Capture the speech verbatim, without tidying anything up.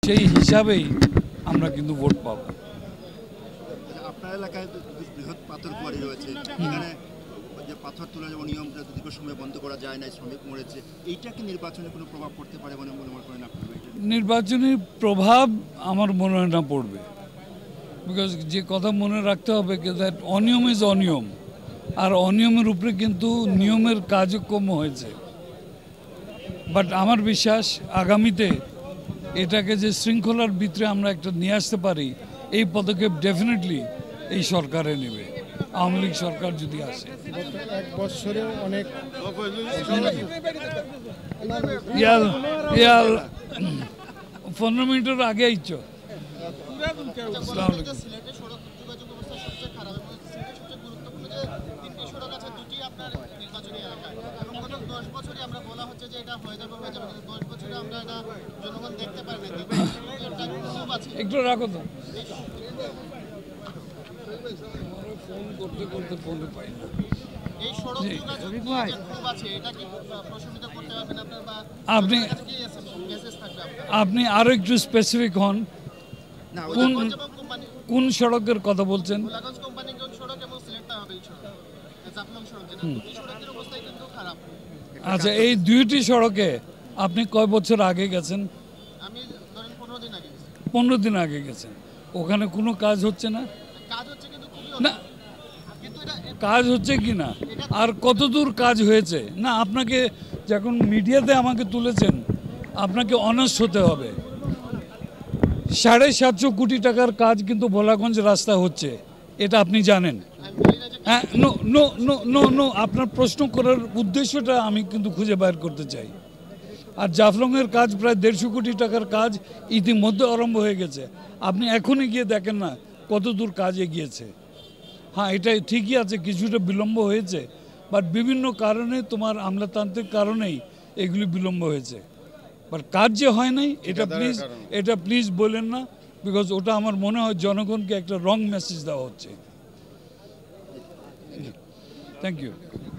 সেই হিসাবেই আমরা কিন্তু ভোট পাবো। আপনার এলাকায় বৃহৎ পাথর কোয়ারি রয়েছে, এখানে যে পাথর তোলার অনিয়ম দীর্ঘ সময় বন্ধ করা যায় না, শ্রমিক মরেছে, এইটা কি নির্বাচনে কোনো প্রভাব পড়তে পারে বলে মনে করেন আপনি? নির্বাচনী প্রভাব আমার মনে হয় না পড়বে, বিকজ যে কথা মনে রাখতে হবে কি দ্যাট অনিয়ম ইজ অনিয়ম, আর অনিয়মের উপরে কিন্তু নিয়মের কার্যক্রম হয়েছে। বাট আমার বিশ্বাস আগামীতে এটাকে যে শৃঙ্খলার ভিতরে আমরা একটা নিয়ে আসতে পারি, এই পদক্ষেপ ডেফিনেটলি এই সরকারে নেবে, আওয়ামী লীগ সরকার যদি আসে। এক বছরে অনেক ইয়াল ইয়াল পনেরো মিনিটের আগে আইছ। একটু রাখো তো, ফোন করতে করতে ফোনে পাই না। আপনি আপনি আরো একটু স্পেসিফিক হন, কোন কোন সড়কের কথা বলছেন? আচ্ছা, এই দুইটি সড়কে আপনি কয় বছর আগে গেছেন? পনেরো দিন আগে গেছেন। ওখানে কোনো কাজ হচ্ছে না? না, কাজ হচ্ছে কি না, আর কতদূর কাজ হয়েছে না, আপনাকে যখন মিডিয়াতে আমাকে তুলেছেন আপনাকে অনেস্ট হতে হবে। সাড়ে সাতশো কোটি টাকার কাজ কিন্তু ভোলাগঞ্জ রাস্তা হচ্ছে, এটা আপনি জানেন। হ্যাঁ, no no no no no আপনার প্রশ্ন করার উদ্দেশ্যটা আমি কিন্তু খুঁজে বের করতে চাই। আর জাফলংয়ের কাজ প্রায় দেড়শো কোটি টাকার কাজ ইতিমধ্যে আরম্ভ হয়ে গেছে, আপনি এখনই গিয়ে দেখেন না কত দূর কাজ এগিয়েছে। হ্যাঁ, এটা ঠিকই আছে, কিছুটা বিলম্ব হয়েছে, বাট বিভিন্ন কারণে তোমার আমলাতান্ত্রিক কারণেই এগুলি বিলম্ব হয়েছে। বাট কাজ যে হয় নাই এটা প্লিজ এটা প্লিজ বলেন না, বিকজ ওটা আমার মনে হয় জনগণকে একটা রং মেসেজ দেওয়া হচ্ছে। Thank you.